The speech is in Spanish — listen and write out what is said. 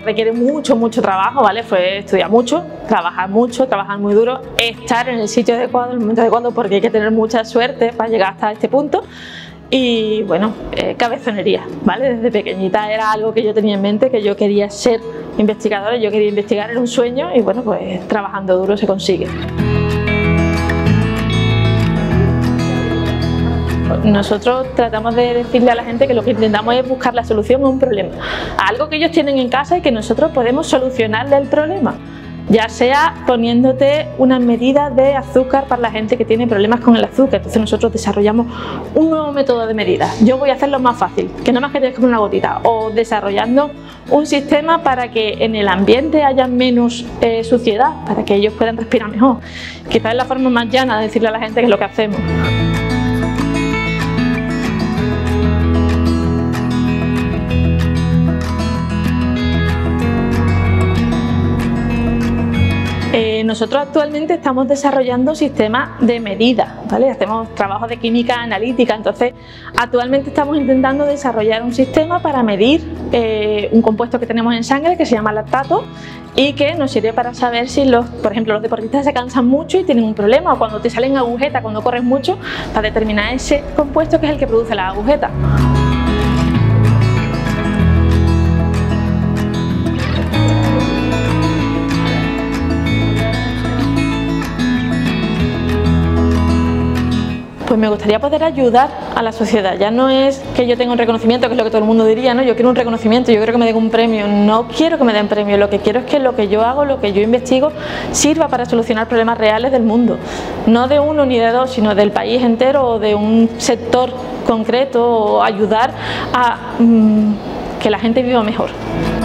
requiere mucho trabajo, ¿vale? Fue estudiar mucho, trabajar muy duro, estar en el sitio adecuado, en el momento adecuado, porque hay que tener mucha suerte para llegar hasta este punto. Y bueno, cabezonería, ¿vale? Desde pequeñita era algo que yo tenía en mente, que yo quería ser investigadora, yo quería investigar, era un sueño y bueno, pues trabajando duro se consigue. Nosotros tratamos de decirle a la gente que lo que intentamos es buscar la solución a un problema, a algo que ellos tienen en casa y que nosotros podemos solucionarle el problema, ya sea poniéndote unas medidas de azúcar para la gente que tiene problemas con el azúcar. Entonces nosotros desarrollamos un nuevo método de medida. Yo voy a hacerlo más fácil, que no más que tienes que poner una gotita, o desarrollando un sistema para que en el ambiente haya menos suciedad, para que ellos puedan respirar mejor. Quizás es la forma más llana de decirle a la gente que es lo que hacemos. Nosotros actualmente estamos desarrollando sistemas de medida, ¿vale? Hacemos trabajos de química analítica, entonces actualmente estamos intentando desarrollar un sistema para medir un compuesto que tenemos en sangre que se llama lactato y que nos sirve para saber si por ejemplo, los deportistas se cansan mucho y tienen un problema, o cuando te salen agujetas, cuando corres mucho, para determinar ese compuesto que es el que produce las agujetas. Pues me gustaría poder ayudar a la sociedad. Ya no es que yo tenga un reconocimiento, que es lo que todo el mundo diría, ¿no? Yo quiero un reconocimiento, yo quiero que me den un premio. No quiero que me den premio, lo que quiero es que lo que yo hago, lo que yo investigo, sirva para solucionar problemas reales del mundo. No de uno ni de dos, sino del país entero o de un sector concreto, o ayudar a que la gente viva mejor.